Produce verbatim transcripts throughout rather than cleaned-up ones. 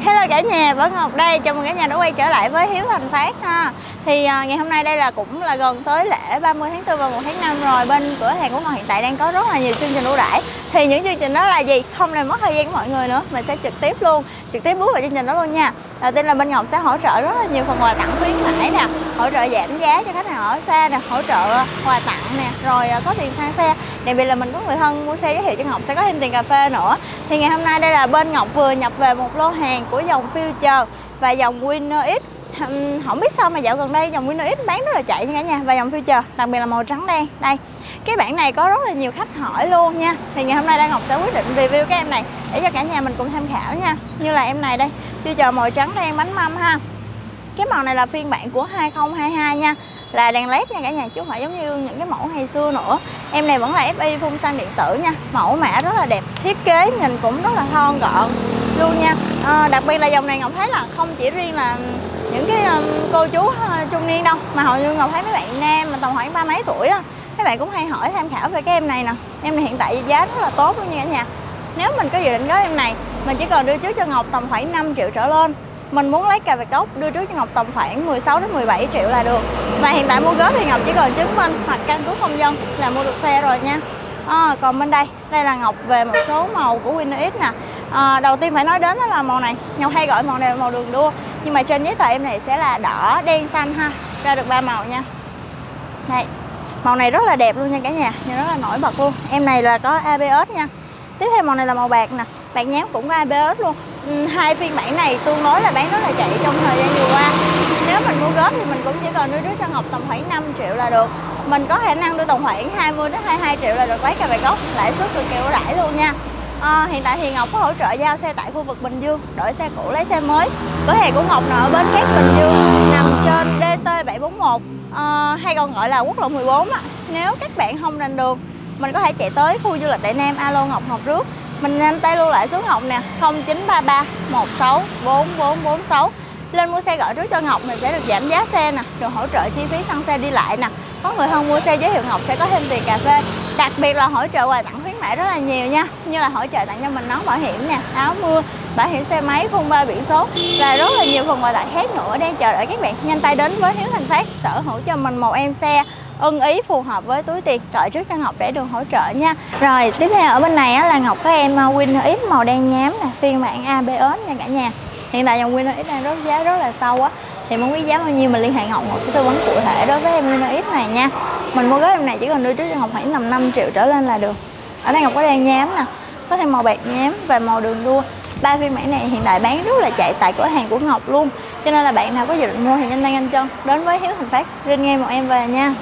Hello cả nhà, Võ Ngọc đây, chào mừng cả nhà đã quay trở lại với Hiếu Thành Phát ha. Thì uh, ngày hôm nay đây là cũng là gần tới lễ ba mươi tháng tư và một tháng năm rồi. Bên cửa hàng của Ngọc hiện tại đang có rất là nhiều chương trình ưu đãi. Thì những chương trình đó là gì? Không làm mất thời gian của mọi người nữa, mình sẽ trực tiếp luôn, trực tiếp bước vào chương trình đó luôn nha. Đầu tiên là bên Ngọc sẽ hỗ trợ rất là nhiều phần quà tặng khuyến mãi nè, hỗ trợ giảm giá cho khách hàng ở xa nè, hỗ trợ quà tặng nè, rồi uh, có tiền sang xe. Đặc biệt là mình có người thân mua xe giới thiệu cho Ngọc sẽ có thêm tiền cà phê nữa. Thì ngày hôm nay đây là bên Ngọc vừa nhập về một lô hàng của dòng Future và dòng Winner X. uhm, Không biết sao mà dạo gần đây dòng Winner X bán rất là chạy nha cả nhà. Và dòng Future đặc biệt là màu trắng đen. Đây, cái bản này có rất là nhiều khách hỏi luôn nha. Thì ngày hôm nay đây Ngọc sẽ quyết định review cái em này để cho cả nhà mình cùng tham khảo nha. Như là em này đây, Future màu trắng đen bánh mâm ha. Cái màu này là phiên bản của hai không hai hai nha, là đèn led nha cả nhà, chứ không phải giống như những cái mẫu ngày xưa nữa. Em này vẫn là ép i phun xăng điện tử nha, mẫu mã rất là đẹp, thiết kế nhìn cũng rất là thon gọn luôn nha. À, đặc biệt là dòng này Ngọc thấy là không chỉ riêng là những cái um, cô chú uh, trung niên đâu, mà hầu như Ngọc thấy mấy bạn nam mà tầm khoảng ba mấy tuổi á, mấy bạn cũng hay hỏi tham khảo về cái em này nè. Em này hiện tại giá rất là tốt luôn nha cả nhà. Nếu mình có dự định góp em này, mình chỉ cần đưa trước cho Ngọc tầm khoảng năm triệu trở lên. Mình muốn lấy cà vạt cốc đưa trước cho Ngọc tầm khoảng mười sáu đến mười bảy triệu là được. Và hiện tại mua góp thì Ngọc chỉ cần chứng minh hoặc căn cước công dân là mua được xe rồi nha. À, còn bên đây, đây là Ngọc về một số màu của Winner X nè. À, đầu tiên phải nói đến đó là màu này. Ngọc hay gọi màu này là màu đường đua, nhưng mà trên giấy tờ em này sẽ là đỏ, đen, xanh ha. Ra được ba màu nha. Đây, màu này rất là đẹp luôn nha cả nhà, nhìn rất là nổi bật luôn. Em này là có a bê ét nha. Tiếp theo màu này là màu bạc nè, bạc nhám cũng có a bê ét luôn. Ừ, hai phiên bản này tương đối là bán rất là chạy trong thời gian vừa qua. Nếu mình mua góp thì mình cũng chỉ cần đưa trước cho Ngọc tầm khoảng năm triệu là được. Mình có khả năng đưa tầm khoảng hai mươi đến hai mươi hai triệu là được lấy cà vạt gốc, lãi suất cực kỳ ưu đãi luôn nha. À, hiện tại thì Ngọc có hỗ trợ giao xe tại khu vực Bình Dương, đổi xe cũ lấy xe mới. Cửa hàng của Ngọc nằm ở bến Cát Bình Dương, nằm trên đê tê bảy bốn một, à, hay còn gọi là quốc lộ mười bốn á. Nếu các bạn không rành đường, mình có thể chạy tới khu du lịch Đại Nam, alo Ngọc Ngọc Rước. Mình nhanh tay lưu lại số Ngọc nè, không chín ba ba một sáu bốn bốn bốn sáu. Lên mua xe gọi trước cho Ngọc mình sẽ được giảm giá xe nè, được hỗ trợ chi phí xăng xe đi lại nè. Có người thân mua xe giới thiệu Ngọc sẽ có thêm tiền cà phê. Đặc biệt là hỗ trợ quà tặng khuyến mãi rất là nhiều nha. Như là hỗ trợ tặng cho mình nón bảo hiểm nè, áo mưa, bảo hiểm xe máy, phun ba biển số và rất là nhiều phần quà tặng khác nữa đang chờ đợi các bạn. Nhanh tay đến với Hiếu Thành Phát, sở hữu cho mình một em xe ưng ý phù hợp với túi tiền, gọi trước cho Ngọc để được hỗ trợ nha. Rồi tiếp theo ở bên này á, là Ngọc có em Winner X màu đen nhám nè, phiên bản a bê ét nha cả nhà. Hiện tại dòng Winner X đang rớt giá rất là sâu á, thì muốn biết giá bao nhiêu mình liên hệ Ngọc, Ngọc sẽ tư vấn cụ thể đối với em Winner X này nha. Mình mua góp em này chỉ cần đưa trước cho Ngọc khoảng tầm năm triệu trở lên là được. Ở đây Ngọc có đen nhám nè, có thêm màu bạc nhám và màu đường đua. Ba phiên bản này hiện tại bán rất là chạy tại cửa hàng của Ngọc luôn, cho nên là bạn nào có dự định mua thì nhanh tay nhanh chân đến với Hiếu Thành Phát, rin ngay một em về nha.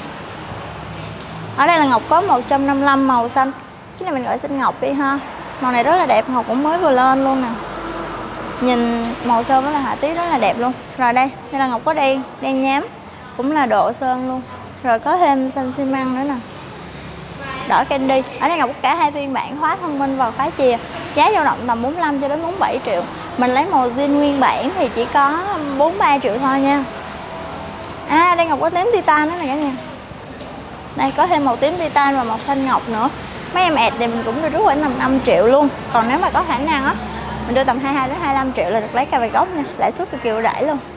Ở đây là Ngọc có một trăm năm mươi lăm màu xanh, cái này mình gọi xanh ngọc đi ha. Màu này rất là đẹp, Ngọc cũng mới vừa lên luôn nè. Nhìn màu sơn với là họa tiết rất là đẹp luôn. Rồi đây, đây là Ngọc có đen, đen nhám, cũng là độ sơn luôn. Rồi có thêm xanh xi măng nữa nè, đỏ candy. Ở đây Ngọc có cả hai phiên bản khóa thông minh và khóa chìa. Giá dao động tầm bốn mươi lăm cho đến bốn mươi bảy triệu. Mình lấy màu zin nguyên bản thì chỉ có bốn mươi ba triệu thôi nha. À, đây Ngọc có tím titan nữa này cả nhà. Đây có thêm màu tím titan và màu xanh ngọc nữa. Mấy em ẹt thì mình cũng đưa trước khoảng tầm năm triệu luôn. Còn nếu mà có khả năng á, mình đưa tầm hai mươi hai đến hai mươi lăm triệu là được lấy cà vạt gốc nha, lãi suất cực kỳ ưu đãi luôn.